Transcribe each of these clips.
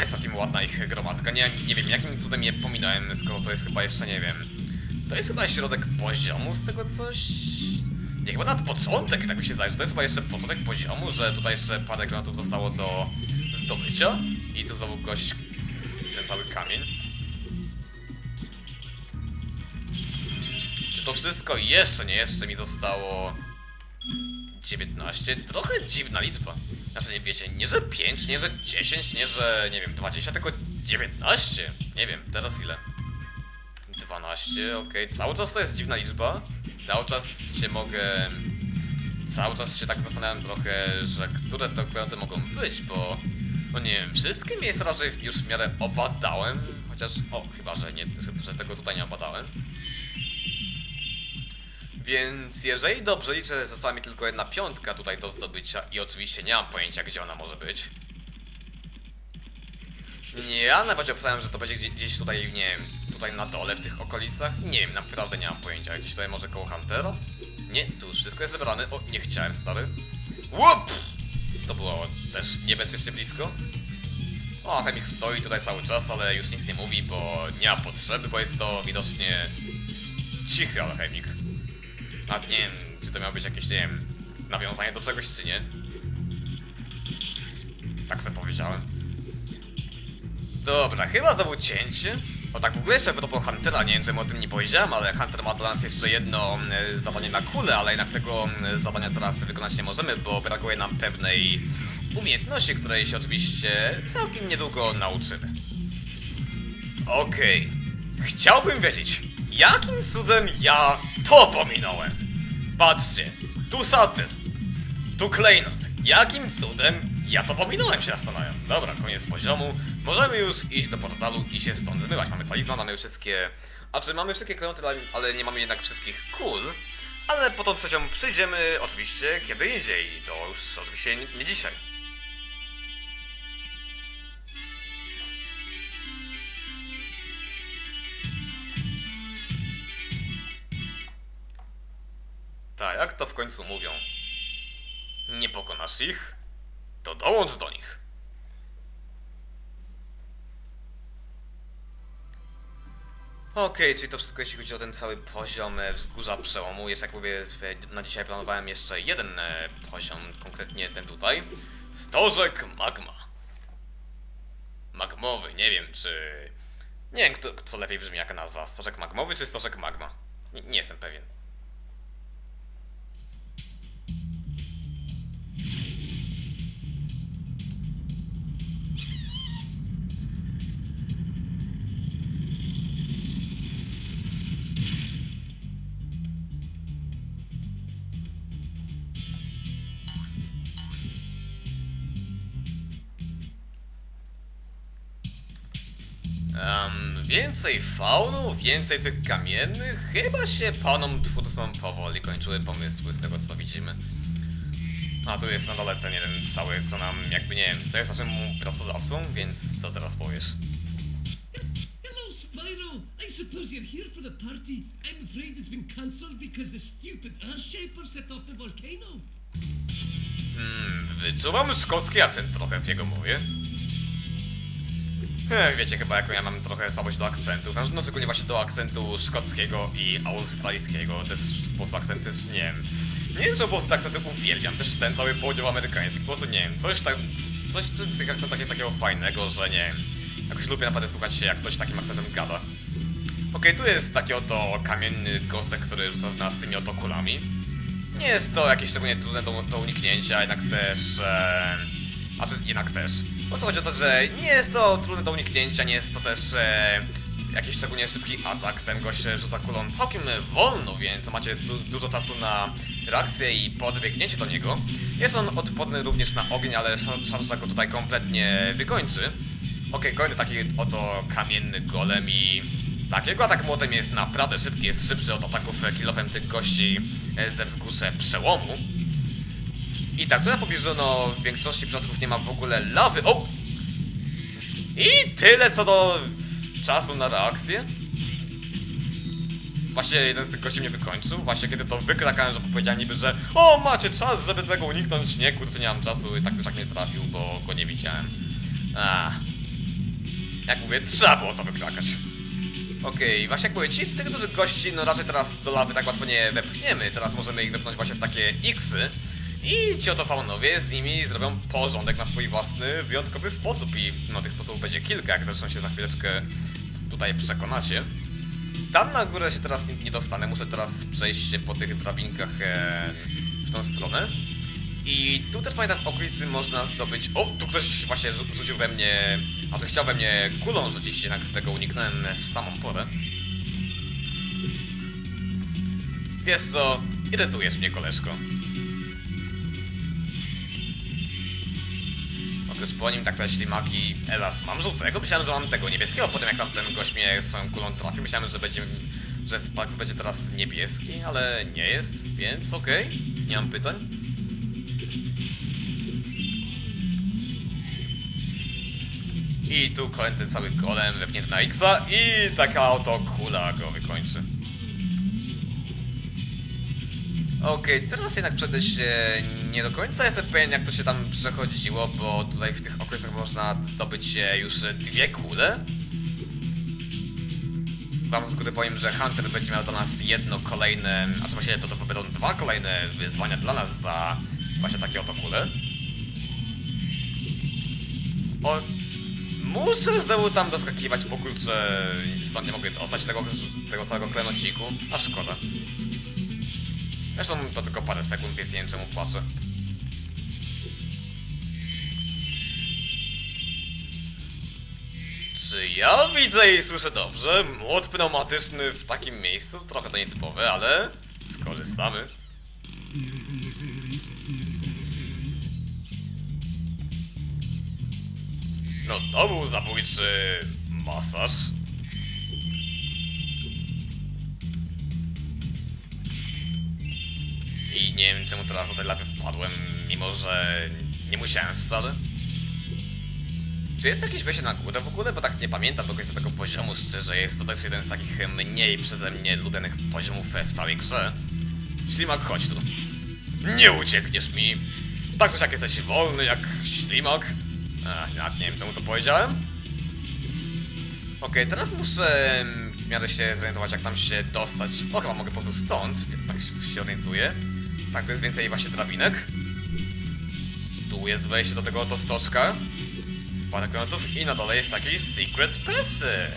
jest całkiem ładna ich gromadka. Nie wiem, jakim cudem je pominąłem, skoro to jest chyba jeszcze, nie wiem... To jest chyba środek poziomu z tego coś... Nie, chyba nawet początek, tak mi się zdaje, że to jest chyba jeszcze początek poziomu, że tutaj jeszcze parę granatów zostało do zdobycia. I tu znowu gość... ten cały kamień. Czy to wszystko? Jeszcze mi zostało... 19? Trochę dziwna liczba. Znaczy, nie wiecie, nie że 5, nie że 10, nie że, nie wiem, 20, tylko 19. Nie wiem, teraz ile? 12, okej. Cały czas to jest dziwna liczba. Cały czas się tak zastanawiam trochę, że które to kwoty mogą być, bo... No nie wiem, wszystkie miejsca raczej już w miarę obadałem. Chociaż, chyba, że nie, że tego tutaj nie obadałem. Więc jeżeli dobrze liczę, została mi tylko jedna piątka tutaj do zdobycia i oczywiście nie mam pojęcia, gdzie ona może być. Ja najbardziej opisałem, że to będzie gdzieś tutaj, nie wiem, tutaj na dole w tych okolicach. Nie wiem, naprawdę nie mam pojęcia. Gdzieś tutaj może koło Huntera? Nie, tu już wszystko jest zebrane. O, nie chciałem, stary. Łup! To było też niebezpiecznie blisko. O, chemik stoi tutaj cały czas, ale już nic nie mówi, bo nie ma potrzeby, bo jest to widocznie cichy alchemik. A nie wiem, czy to miało być jakieś, nie wiem, nawiązanie do czegoś, czy nie. Tak sobie powiedziałem. Dobra, chyba znowu cięcie. O tak, w ogóle jeszcze propos Huntera, nie wiem, czemu o tym nie powiedziałem, ale Hunter ma dla nas jeszcze jedno zadanie na kulę, ale jednak tego zadania teraz wykonać nie możemy, bo brakuje nam pewnej umiejętności, której się oczywiście całkiem niedługo nauczymy. Okej. Chciałbym wiedzieć, jakim cudem ja to pominąłem? Patrzcie, tu satyr, tu klejnot. Jakim cudem ja to pominąłem, się zastanawiam. Dobra, koniec poziomu. Możemy już iść do portalu i się stąd zmywać. Mamy talizman, mamy wszystkie... mamy wszystkie klejnoty, ale nie mamy jednak wszystkich kul. Ale po tą trzecią przyjdziemy oczywiście kiedy indziej. To już oczywiście nie dzisiaj. Tak, jak to w końcu mówią? Nie pokonasz ich, to dołącz do nich. Okej, czyli to wszystko jeśli chodzi o ten cały poziom wzgórza przełomu. Jeszcze jak mówię, na dzisiaj planowałem jeszcze jeden poziom, konkretnie ten tutaj. Stożek magma. Magmowy, nie wiem czy... Nie wiem co lepiej brzmi jaka nazwa. Stożek magmowy czy stożek magma? Nie jestem pewien. Więcej faunu, więcej tych kamiennych. Chyba się panom twórcom powoli kończyły pomysły z tego co widzimy. A tu jest na dole ten jeden cały, co nam jakby nie wiem, co jest naszym pracodawcą, więc co teraz powiesz? Hello, Spyro! I suppose you're here for the party. I'm afraid it's been cancelled because the stupid Earthshaper set off the volcano. Wyczuwam szkocki akcent trochę w jego mowie. Wiecie chyba jaką ja mam trochę słabość do akcentów, no szczególnie właśnie do akcentu szkockiego i australijskiego, też po prostu akcenty, nie wiem. Nie wiem, czy po prostu te akcenty uwielbiam, też ten cały podział amerykański, po prostu nie wiem, coś w tych akcentach jest takiego fajnego, że nie wiem. Jakoś lubię naprawdę słuchać się, jak ktoś takim akcentem gada. Okej, tu jest taki oto kamienny gostek, który rzuca w nas tymi oto kulami. Nie jest to jakieś szczególnie trudne do uniknięcia, jednak też. Po co chodzi o to, że nie jest to trudne do uniknięcia, nie jest to też jakiś szczególnie szybki atak. Ten gość rzuca kulą całkiem wolno, więc macie dużo czasu na reakcję i podbiegnięcie do niego. Jest on odporny również na ogień, ale szarża go tutaj kompletnie wykończy. Okej, kolejny taki oto kamienny golem i... Tak, jego atak młotem jest naprawdę szybki, jest szybszy od ataków killofem tych gości ze wzgórza przełomu. I tak, tutaj w pobliżu, no, w większości przypadków nie ma w ogóle lawy. O! I tyle co do czasu na reakcję. Właśnie jeden z tych gości mnie wykończył. Właśnie kiedy to wykrakałem, że powiedziałem niby, że o, macie czas, żeby tego uniknąć. Nie, kurczę, nie mam czasu i tak też tak nie trafił, bo go nie widziałem. Jak mówię, trzeba było to wykrakać. Okej, właśnie jak mówię, tych dużych gości, no raczej teraz do lawy tak łatwo nie wepchniemy. Teraz możemy ich wepchnąć właśnie w takie X-y. I ci oto faunowie z nimi zrobią porządek na swój własny, wyjątkowy sposób. I no tych sposobów będzie kilka, jak zresztą się za chwileczkę tutaj przekonacie. Tam na górę się teraz nie dostanę, muszę teraz przejść się po tych drabinkach w tą stronę. I tu też pamiętam w okolicy można zdobyć... O, tu ktoś właśnie rzucił we mnie... A to chciał we mnie kulą rzucić, jednak tego uniknąłem w samą porę. Wiesz co, irytujesz mnie, koleżko. Otóż po nim tak te ślimaki... Teraz mam żółtego, myślałem, że mam tego niebieskiego. Potem jak tamten gość mnie swoją kulą trafił, myślałem, że będzie... że Sparks będzie teraz niebieski, ale nie jest, więc okej, nie mam pytań. I tu ten cały golem wepnięty na X-a i taka oto kula go wykończy. Okej, teraz jednak przejdę się nie do końca jestem pewien, jak to się tam przechodziło, bo tutaj w tych okresach można zdobyć już dwie kule. Wam z góry powiem, że Hunter będzie miał dla nas jedno kolejne, a czy właściwie to będą dwa kolejne wyzwania dla nas za właśnie takie oto kule. O, muszę znowu tam doskakiwać, bo kurczę, stąd nie mogę dostać tego całego klenociku, a szkoda. Zresztą to tylko parę sekund, więc nie wiem czemu płaczę. Czy ja widzę i słyszę dobrze? Młot pneumatyczny w takim miejscu? Trochę to nietypowe, ale skorzystamy. No to był zabójczy masaż. I nie wiem czemu teraz do tej lawy wpadłem, mimo że nie musiałem wcale. Czy jest jakieś wejście na górę w ogóle? Bo tak nie pamiętam do końca tego poziomu, szczerze. Jest to też jeden z takich mniej przeze mnie lubianych poziomów w całej grze. Ślimak, chodź tu. Nie uciekniesz mi. Tak też jak jesteś wolny, jak ślimak. Nawet nie wiem czemu to powiedziałem. Okej, teraz muszę w miarę się zorientować, jak tam się dostać. O, chyba mogę po prostu stąd, tak się orientuję. Tak, to jest więcej właśnie drabinek. Tu jest wejście do tego oto stożka. Parę kronotów i na dole jest taki secret passage.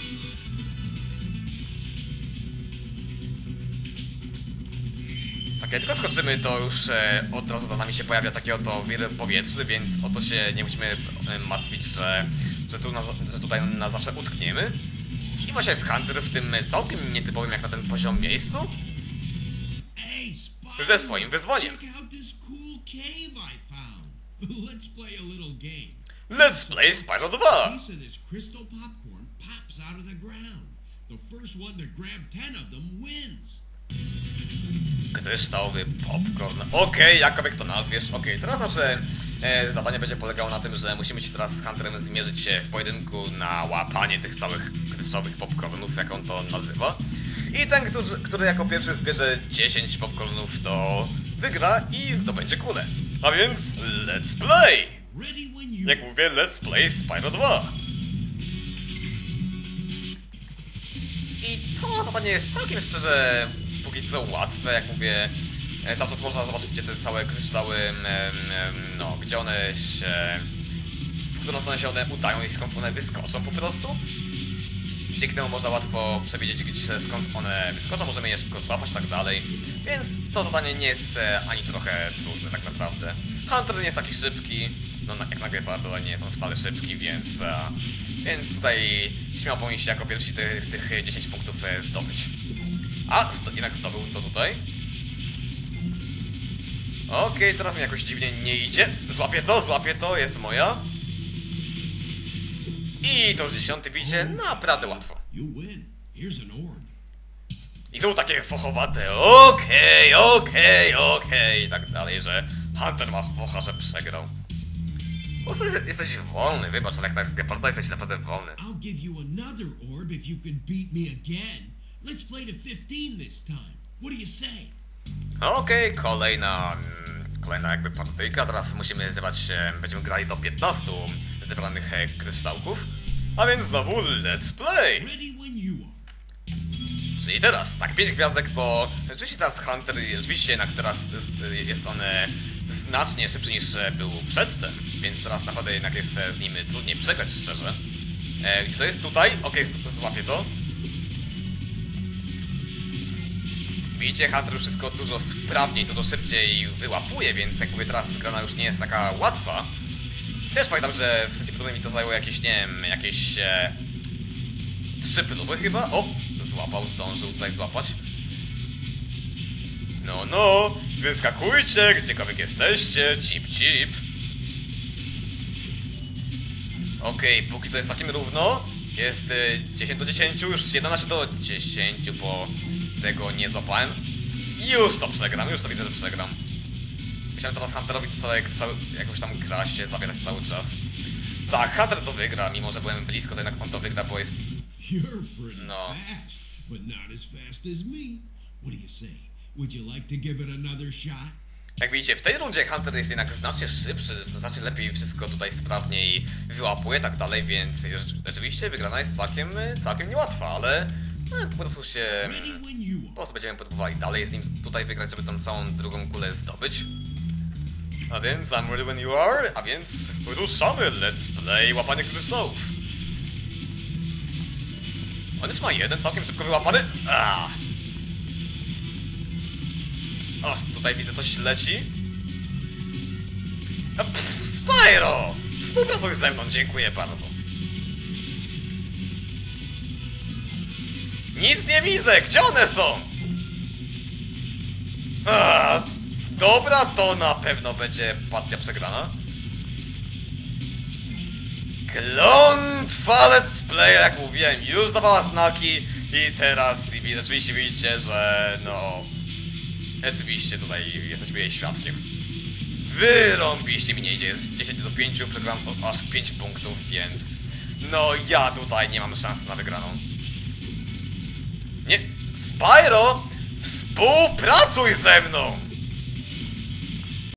Tak, jak tylko skoczymy, to już od razu za nami się pojawia taki oto wir powietrzny, więc o to się nie musimy martwić, że tutaj na zawsze utkniemy. I właśnie jest Hunter w tym całkiem nietypowym jak na ten poziom miejscu. Ze swoim wyzwaniem. Let's play Spyro 2! Piece of this crystal popcorn pops out of the ground. The first one to grab 10 of them wins. Kryształowy popcorn. Okej, jakkolwiek to nazwiesz. Okej, teraz nasze zadanie będzie polegało na tym, że musimy się teraz z Hunterem zmierzyć się w pojedynku na łapanie tych całych kryształowych popcornów, jak on to nazywa. I ten, który jako pierwszy zbierze 10 popcornów, to wygra i zdobędzie kulę. A więc, let's play! Jak mówię, let's play Spyro 2. I to zadanie jest całkiem szczerze póki co łatwe, jak mówię. Tam to można zobaczyć, gdzie te całe kryształy, no, gdzie one się... w którą stronę się one udają i skąd one wyskoczą po prostu. Dzięki temu można łatwo przewidzieć, skąd one wyskoczą, możemy je szybko złapać i tak dalej. Więc to zadanie nie jest ani trochę trudne tak naprawdę. Hunter nie jest taki szybki, no jak na Gepardo nie są wcale szybki, więc tutaj śmiało powinniście jako pierwsi tych 10 punktów zdobyć. A, jednak zdobył to tutaj. Okej, teraz mi jakoś dziwnie nie idzie. Złapię to, jest moja. I to już 10, widzicie, naprawdę łatwo. I są takie fochowate, okej, i tak dalej, że Hunter ma focha, że przegrał. Po prostu jesteś wolny, wybacz, ale jak na Geparda jesteś naprawdę wolny. I'll give you another orb if you can beat me again. Let's play to 15 this time. What do you say? Okej, kolejna jakby partyjka. Teraz musimy zebrać, będziemy grali do 15 zebranych kryształków. A więc znowu let's play! Ready when you are. Czyli teraz, tak, 5 gwiazdek, bo rzeczywiście teraz Hunter, rzeczywiście jednak teraz jest on znacznie szybszy niż był przedtem, więc teraz naprawdę jednak jest z nim trudniej przegrać, szczerze. Gdzie to jest? Tutaj? Okej, złapię to. Widzicie, Hunter już wszystko dużo sprawniej, dużo szybciej wyłapuje, więc jak mówię, teraz wygrana już nie jest taka łatwa. Też pamiętam, że w sesji podobnej mi to zajęło jakieś, nie wiem, jakieś 3 próby chyba. O! Złapał, zdążył tutaj złapać. No, wyskakujcie, gdziekolwiek jesteście, cip. Okej, póki co jest takim równo. Jest 10 do 10, już 11 do 10, bo tego nie złapałem. Już to przegram, już to widzę, że przegram. Chciałem teraz Hunterowi jakąś tam kraście zabierać cały czas. Tak, Hunter to wygra, mimo że byłem blisko, to jednak on to wygra, bo jest... You're pretty No. fast, but not as fast as me. What do you say? Would you like to give it another shot? Jak widzicie, w tej rundzie Hunter jest jednak znacznie szybszy, znacznie lepiej wszystko tutaj sprawniej wyłapuje, tak dalej, więc rzeczywiście wygrana jest całkiem niełatwa, ale po prostu się... Ready when you Po are. prostu będziemy próbowali dalej z nim tutaj wygrać, żeby tą całą drugą kulę zdobyć. A więc, I'm ready when you are, a więc ruszamy, let's play łapanie kryształów. On już ma jeden całkiem szybko wyłapany. O, tutaj widzę, coś leci. Spyro! Współpracuj ze mną, dziękuję bardzo. Nic nie widzę, gdzie one są? Dobra, to na pewno będzie partia przegrana. Klątwa let's play, jak mówiłem, już dawała znaki i teraz rzeczywiście widzicie, że no... Rzeczywiście tutaj jesteśmy jej świadkiem. Wyrąbiście mi nie idzie, 10 do 5, przegrałem aż 5 punktów, więc... No ja tutaj nie mam szans na wygraną. Nie... Spyro! Współpracuj ze mną!